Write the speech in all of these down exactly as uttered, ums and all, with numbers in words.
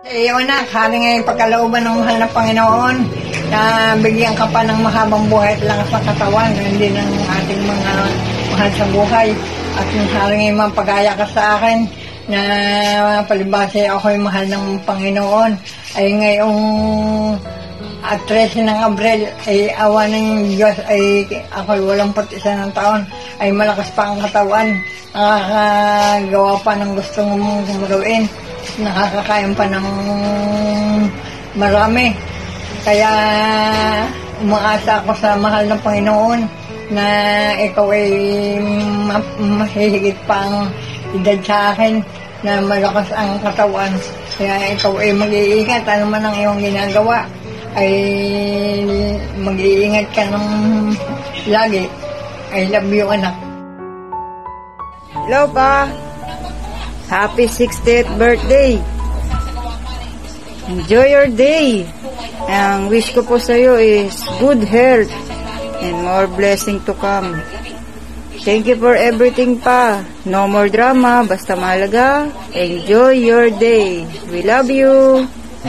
Eh, anak, hari ngayon pagkalooban ng mahal na Panginoon na bigyan ka pa ng mahabang buhay at lakas ng katawan, hindi ng ating mga mahal sa buhay. At yung hari ngayon mapagaya ka sa akin na palibasa ako'y mahal ng Panginoon, ay ngayong at trese ng Abril ay awa ng Diyos ay ako'y walang isa ng taon, ay malakas pa ang katawan, nakakagawa pa ng gusto mong gawin, nakakakain pa ng marami. Kaya umaasa ako sa mahal ng Panginoon na ikaw ay mahihigit pa ang edad sa akin, na malakas ang katawan. Kaya ikaw ay mag-iingat, ano man ang iyong ginagawa ay mag-iingat ka ng lagi. I love you, anak. Hello pa. Happy sixtieth birthday. Enjoy your day. Ang wish ko po sa iyo is good health and more blessing to come. Thank you for everything pa. No more drama, basta mahalaga. Enjoy your day. We love you.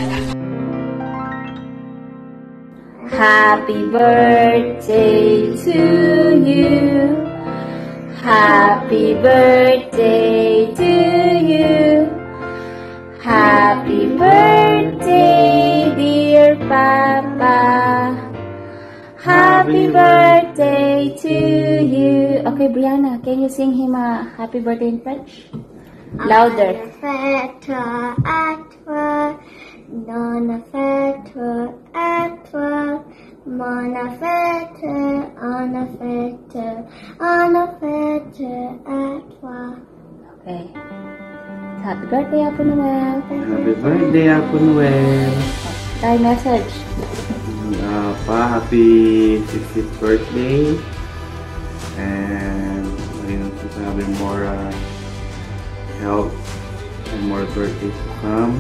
Happy birthday to you. Happy birthday to you. Happy birthday, dear Papa. Happy birthday to you. Okay, Brianna, can you sing him a happy birthday in French? Louder. Non a fête à toi, mon a fête, on a fête, on a fête à toi. Okay. Happy birthday, Apo Noel. Happy birthday, Apo Noel. Tayo message. Uh, pa, happy sixtieth birthday. And ayun, to have more uh, health and more birthdays to come.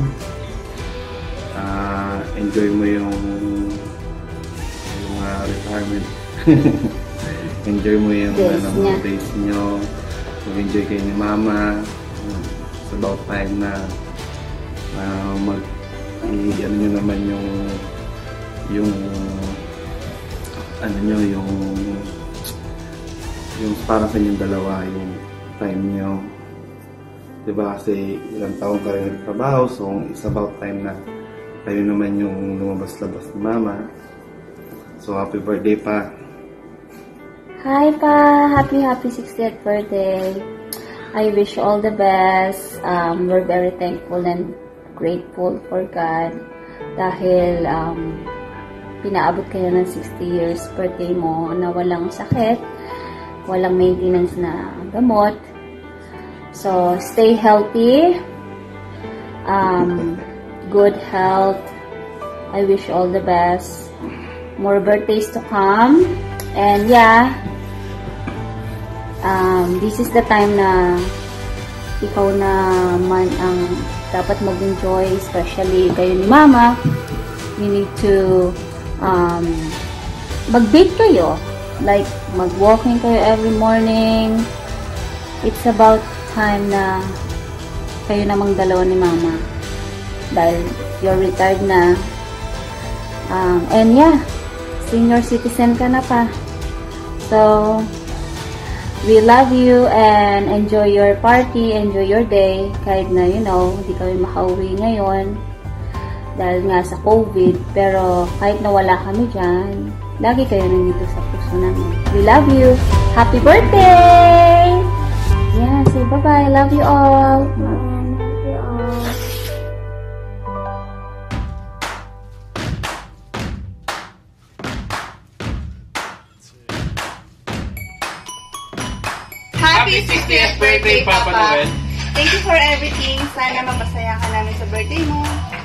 Uh, enjoy mo yung, yung uh, retirement. Enjoy mo yung days, ano, niya. days nyo. Mag-enjoy kayo ni Mama. It's about time na uh, mag i, ano nyo naman yung yung ano nyo yung yung para sa inyong dalawa yung time nyo, diba? Kasi ilang taong ka rin nagtrabaho, so it's about time na kayo naman yung lumabas-labas ni Mama. So, happy birthday pa. Hi pa! Happy, happy sixtieth birthday. I wish you all the best. Um, we're very thankful and grateful for God dahil um, pinaabot kayo ng sixty years birthday mo na walang sakit, walang maintenance na gamot. So, stay healthy. Um... Good health. I wish you all the best. More birthdays to come. And yeah, um, this is the time na ikaw na man ang dapat mag-enjoy, especially kayo ni Mama. You need to um, mag-bake kayo. Like, mag-walking kayo every morning. It's about time na kayo namang dalawa ni Mama. Dahil you're retired na. Um, and yeah, senior citizen ka na pa. So, we love you and enjoy your party, enjoy your day. Kahit na, you know, hindi kami makauwi ngayon dahil nga sa COVID. Pero kahit na wala kami dyan, lagi kayo nandito sa puso namin. We love you. Happy birthday! Yeah, say bye-bye. Love you all. Happy sixtieth birthday, Papa Noel. Thank you for everything. Sana mapasaya ka namin sa birthday mo.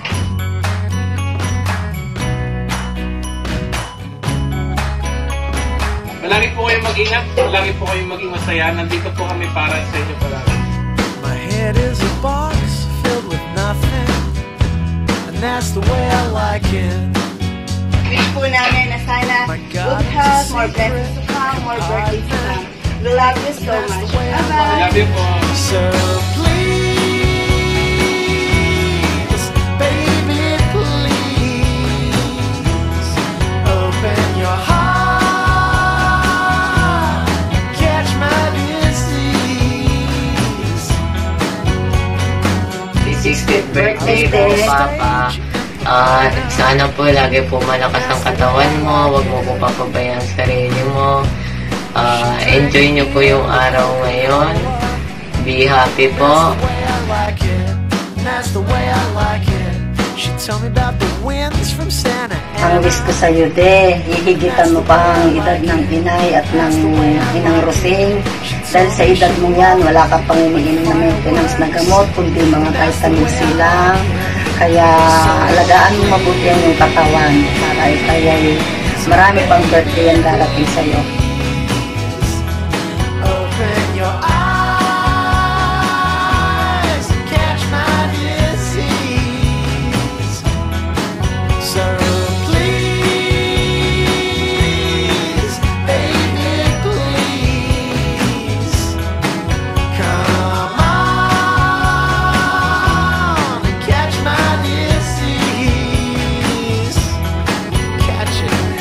Palagi po kayong mag-ingat. Palagi po kayong maging masaya. Nandito po kami para sa inyo palagi. My head is a box filled with nothing, and that's the way I like it. Wish po namin na sana good health, more blessings to come, more birthdays to come. We love you so much. Bye-bye. Love you po. So please, baby. birthday po, Papa. Ah, sana po lagi po malakas ang katawan mo, wag mo po papabayaan ang sarili mo. Ah, enjoy nyo po yung araw ngayon. Be happy po. Ang wish ko sa iyo, de, hihigitan mo pa ang edad ng inay at ng inang Rosing. Dahil sa edad mo yan, wala ka pang iniinom na maintenance na gamot, kundi mga vitamins lang. Kaya alagaan mo mabuti ang iyong katawan para ikaya'y marami pang birthday ang darating sa iyo.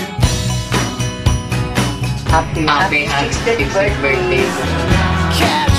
Happy, happy, happy sixtieth birthday.